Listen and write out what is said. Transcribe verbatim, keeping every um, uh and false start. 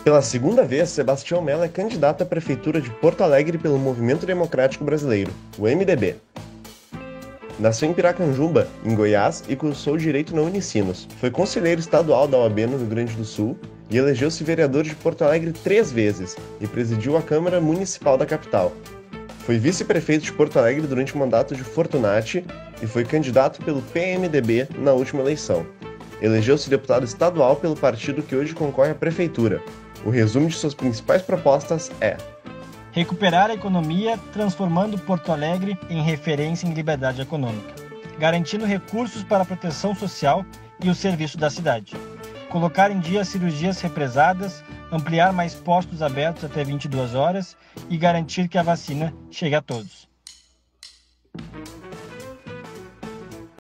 Pela segunda vez, Sebastião Mello é candidato à Prefeitura de Porto Alegre pelo Movimento Democrático Brasileiro, o M D B. Nasceu em Piracanjuba, em Goiás, e cursou Direito na Unicinos. Foi conselheiro estadual da O A B no Rio Grande do Sul e elegeu-se vereador de Porto Alegre três vezes e presidiu a Câmara Municipal da capital. Foi vice-prefeito de Porto Alegre durante o mandato de Fortunati e foi candidato pelo P M D B na última eleição. Elegeu-se deputado estadual pelo partido que hoje concorre à prefeitura. O resumo de suas principais propostas é: recuperar a economia, transformando Porto Alegre em referência em liberdade econômica, garantindo recursos para a proteção social e o serviço da cidade, colocar em dia cirurgias represadas, ampliar mais postos abertos até vinte e duas horas e garantir que a vacina chegue a todos.